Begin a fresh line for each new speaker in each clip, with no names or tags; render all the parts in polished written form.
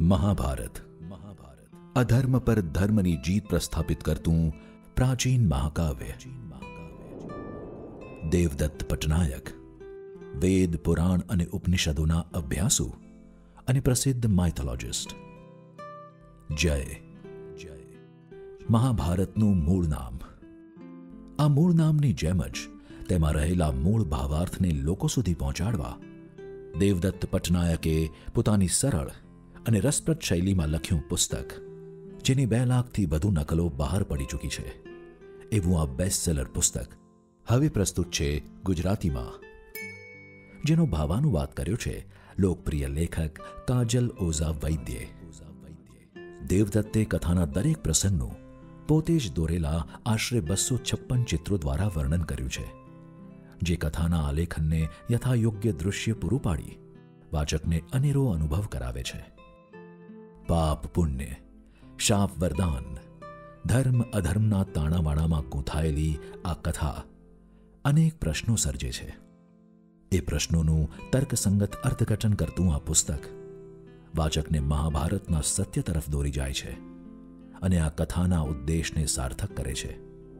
महाभारत अधर्म पर धर्मनी जीत प्रस्थापित करतुं प्राचीन महाकाव्य। देवदत्त पटनायक वेद पुराण अने उपनिषदोना अभ्यासु अने प्रसिद्ध माइथोलॉजिस्ट। जय महाभारतનું મૂળ નામ। આ મૂળ નામની જેમ જ તેમાં રહેલા મૂળ ભાવાર્થને લોકો સુધી પહોંચાડવા દેવદત્ત પટનાયકે પોતાની સરળ અને રસપ્રદ શૈલીમાં લખ્યું પુસ્તક, જેની 2 લાખથી વધુ નકલો બહાર પડી ચૂકી છે। એવું આ બેસ્ટ સેલર પુસ્તક હવે પ્રસ્તુત છે ગુજરાતીમાં, જેનો ભાવાનુવાદ કર્યો છે લોકપ્રિય લેખક કાજલ ઓઝા વૈદ્યે। દેવદત્તે કથાના દરેક પ્રસંગનું પોતે જ દોરેલા આશરે 256 ચિત્રો દ્વારા વર્ણન કર્યું છે, જે કથાના આલેખનને યથાયોગ્ય દૃશ્ય પૂરું પાડી વાચકને અનેરો અનુભવ કરાવે છે। પાપ પુણ્ય, શાપ વરદાન, ધર્મ અધર્મના તાણાવાણામાં ગૂંથાયેલી આ કથા અનેક પ્રશ્નો સર્જે છે। એ પ્રશ્નોનું તર્કસંગત અર્થઘટન કરતું આ પુસ્તક વાચકને મહાભારતના સત્ય તરફ દોરી જાય છે અને આ કથાના ઉદ્દેશને સાર્થક કરે છે।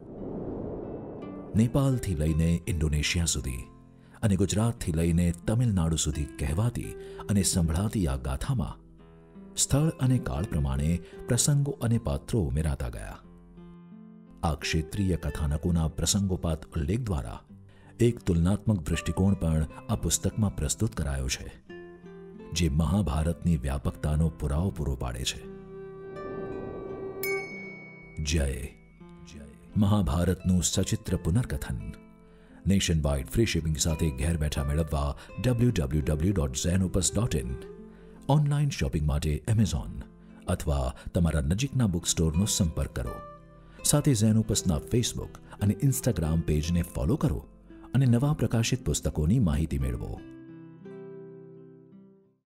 નેપાળથી લઈને ઇન્ડોનેશિયા સુધી અને ગુજરાતથી લઈને તમિલનાડુ સુધી કહેવાતી અને સંભળાતી આ ગાથામાં સ્થળ અને કાળ પ્રમાણે પ્રસંગો અને પાત્રો ઉમેરાતા ગયા। આ ક્ષેત્રીય કથાનકોના પ્રસંગોપાત ઉલ્લેખ દ્વારા એક તુલનાત્મક દૃષ્ટિકોણ પણ આ પુસ્તકમાં પ્રસ્તુત કરાયો છે, જે મહાભારતની વ્યાપકતાનો પુરાવો પૂરો પાડે છે। જય મહાભારતનું સચિત્ર પુનર્કથન નેશન વાઇડ ફ્રી શિપિંગ સાથે ઘેર બેઠા મેળવવા www.zenopus.in, ઓનલાઈન શોપિંગ માટે એમેઝોન અથવા તમારા નજીકના બુક સ્ટોરનો સંપર્ક કરો। સાથે ઝેનોપસના ફેસબુક અને ઇન્સ્ટાગ્રામ પેજને ફોલો કરો અને નવા પ્રકાશિત પુસ્તકોની માહિતી મેળવો।